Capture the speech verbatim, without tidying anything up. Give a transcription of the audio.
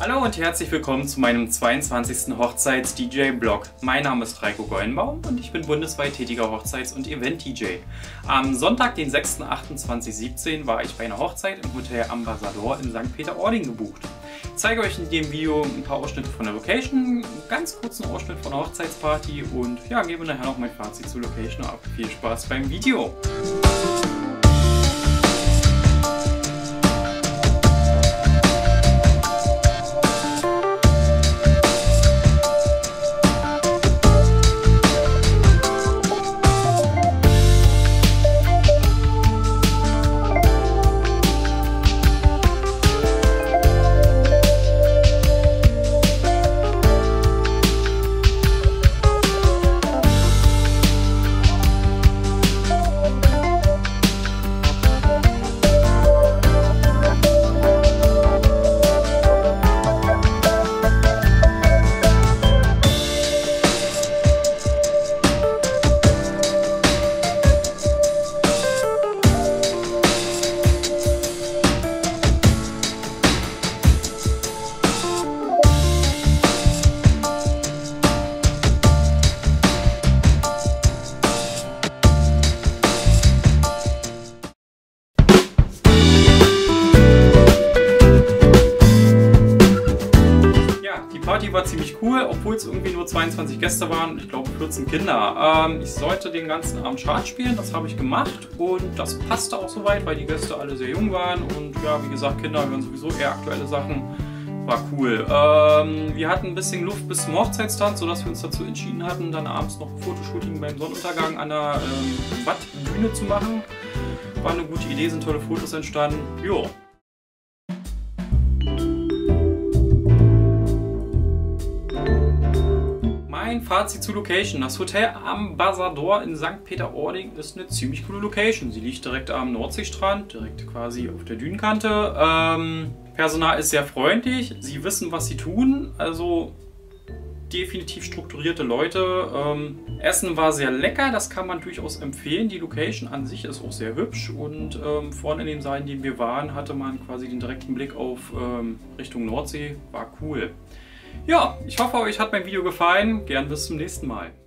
Hallo und herzlich willkommen zu meinem zweiundzwanzigsten Hochzeits-D J-Blog. Mein Name ist Reiko Gollenbaum und ich bin bundesweit tätiger Hochzeits- und Event-D J. Am Sonntag, den sechsten achten zweitausendsiebzehn, war ich bei einer Hochzeit im Hotel Ambassador in Sankt Peter-Ording gebucht. Ich zeige euch in dem Video ein paar Ausschnitte von der Location, einen ganz kurzen Ausschnitt von der Hochzeitsparty und ja, gebe nachher noch mein Fazit zur Location ab. Viel Spaß beim Video! Die Party war ziemlich cool, obwohl es irgendwie nur zweiundzwanzig Gäste waren und ich glaube vierzehn Kinder. Ähm, ich sollte den ganzen Abend Schach spielen, das habe ich gemacht und das passte auch soweit, weil die Gäste alle sehr jung waren und ja, wie gesagt, Kinder hören sowieso eher aktuelle Sachen. War cool. Ähm, wir hatten ein bisschen Luft bis zum Hochzeitstanz, sodass wir uns dazu entschieden hatten, dann abends noch ein Fotoshooting beim Sonnenuntergang an der ähm, Wattbühne zu machen. War eine gute Idee, sind tolle Fotos entstanden. Jo. Mein Fazit zur Location. Das Hotel Ambassador in Sankt Peter-Ording ist eine ziemlich coole Location. Sie liegt direkt am Nordseestrand, direkt quasi auf der Dünenkante. Ähm, Personal ist sehr freundlich, sie wissen, was sie tun, also definitiv strukturierte Leute. Ähm, Essen war sehr lecker, das kann man durchaus empfehlen. Die Location an sich ist auch sehr hübsch und ähm, vorne in dem Saal, in dem wir waren, hatte man quasi den direkten Blick auf ähm, Richtung Nordsee. War cool. Ja, ich hoffe, euch hat mein Video gefallen. Gern bis zum nächsten Mal.